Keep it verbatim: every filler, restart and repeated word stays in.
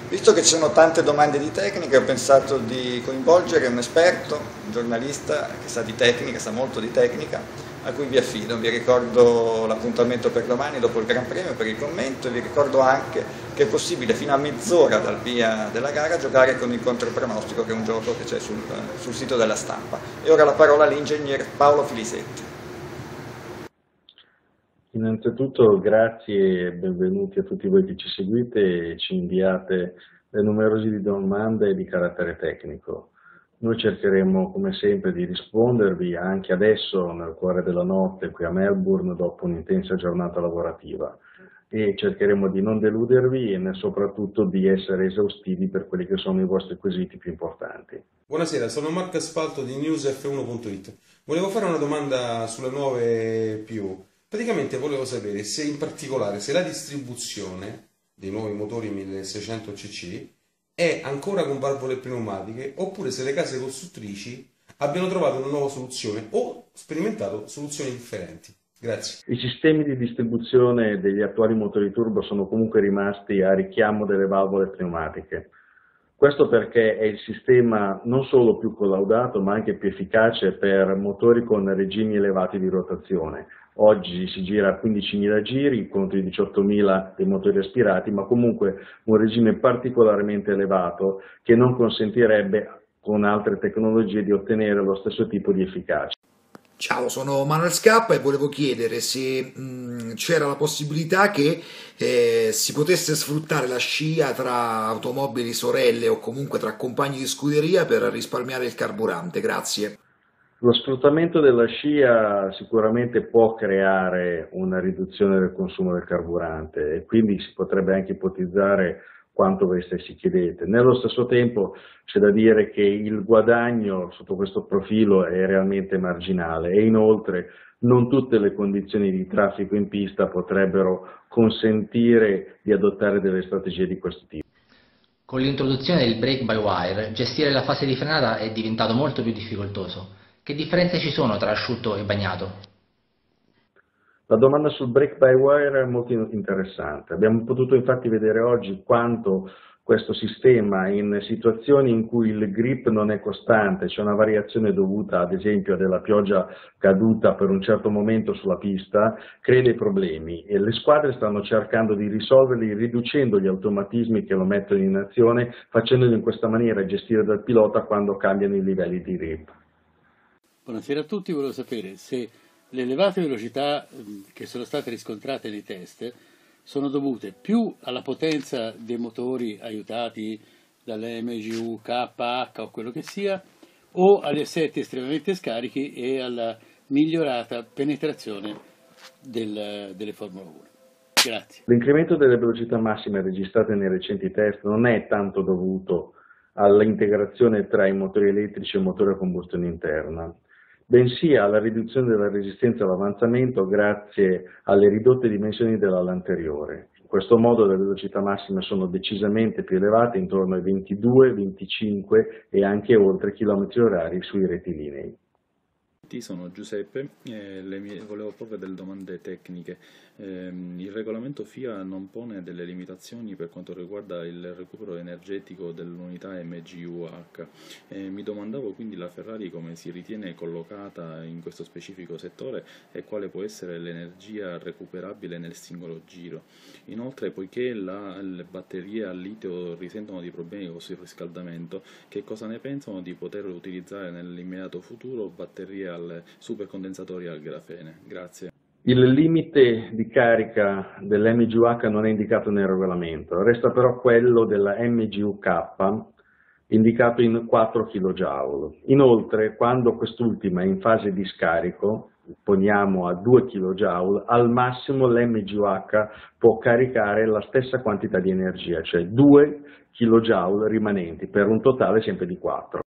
Visto che ci sono tante domande di tecnica, ho pensato di coinvolgere un esperto, un giornalista che sa di tecnica, sa molto di tecnica, a cui vi affido. Vi ricordo l'appuntamento per domani dopo il Gran Premio per il commento e vi ricordo anche che è possibile fino a mezz'ora dal via della gara giocare con il contropronostico, che è un gioco che c'è sul, sul sito della Stampa. E ora la parola all'ingegner Paolo Filisetti. Innanzitutto grazie e benvenuti a tutti voi che ci seguite e ci inviate le numerose domande di carattere tecnico. Noi cercheremo come sempre di rispondervi anche adesso nel cuore della notte qui a Melbourne dopo un'intensa giornata lavorativa e cercheremo di non deludervi e soprattutto di essere esaustivi per quelli che sono i vostri quesiti più importanti. Buonasera, sono Marco Asfalto di news F uno punto it. Volevo fare una domanda sulle nuove P U. Praticamente volevo sapere se in particolare se la distribuzione dei nuovi motori milleseicento C C è ancora con valvole pneumatiche oppure se le case costruttrici abbiano trovato una nuova soluzione o sperimentato soluzioni differenti. Grazie. I sistemi di distribuzione degli attuali motori turbo sono comunque rimasti a richiamo delle valvole pneumatiche. Questo perché è il sistema non solo più collaudato ma anche più efficace per motori con regimi elevati di rotazione. Oggi si gira a quindicimila giri contro i diciottomila dei motori aspirati, ma comunque un regime particolarmente elevato che non consentirebbe con altre tecnologie di ottenere lo stesso tipo di efficacia. Ciao, sono Manuel Scappa e volevo chiedere se c'era la possibilità che eh, si potesse sfruttare la scia tra automobili sorelle o comunque tra compagni di scuderia per risparmiare il carburante. Grazie. Lo sfruttamento della scia sicuramente può creare una riduzione del consumo del carburante e quindi si potrebbe anche ipotizzare quanto voi stessi chiedete. Nello stesso tempo c'è da dire che il guadagno sotto questo profilo è realmente marginale e inoltre non tutte le condizioni di traffico in pista potrebbero consentire di adottare delle strategie di questo tipo. Con l'introduzione del brake by wire, gestire la fase di frenata è diventato molto più difficoltoso. Che differenze ci sono tra asciutto e bagnato? La domanda sul brake by wire è molto interessante. Abbiamo potuto infatti vedere oggi quanto questo sistema in situazioni in cui il grip non è costante, c'è una variazione dovuta ad esempio a della pioggia caduta per un certo momento sulla pista, crea dei problemi e le squadre stanno cercando di risolverli riducendo gli automatismi che lo mettono in azione, facendolo in questa maniera gestire dal pilota quando cambiano i livelli di grip. Buonasera a tutti, volevo sapere se le elevate velocità che sono state riscontrate nei test sono dovute più alla potenza dei motori aiutati dall'M G U K H o quello che sia, o agli assetti estremamente scarichi e alla migliorata penetrazione del, delle Formula uno. Grazie. L'incremento delle velocità massime registrate nei recenti test non è tanto dovuto all'integrazione tra i motori elettrici e i motori a combustione interna, bensì alla riduzione della resistenza all'avanzamento grazie alle ridotte dimensioni dell'ala anteriore. In questo modo le velocità massime sono decisamente più elevate, intorno ai ventidue, venticinque e anche oltre chilometri orari sui rettilinei. Sono Giuseppe e le mie, volevo porre delle domande tecniche. Eh, il regolamento F I A non pone delle limitazioni per quanto riguarda il recupero energetico dell'unità M G U H. Eh, mi domandavo quindi la Ferrari come si ritiene collocata in questo specifico settore e quale può essere l'energia recuperabile nel singolo giro. Inoltre, poiché la, le batterie al litio risentono di problemi con il riscaldamento, che cosa ne pensano di poter utilizzare nell'immediato futuro batterie al supercondensatori al grafene? Grazie. Il limite di carica dell'M G U H non è indicato nel regolamento, resta però quello della M G U K indicato in quattro chilojoule. Inoltre, quando quest'ultima è in fase di scarico, poniamo a due chilojoule, al massimo l'M G U H può caricare la stessa quantità di energia, cioè due chilojoule rimanenti, per un totale sempre di quattro.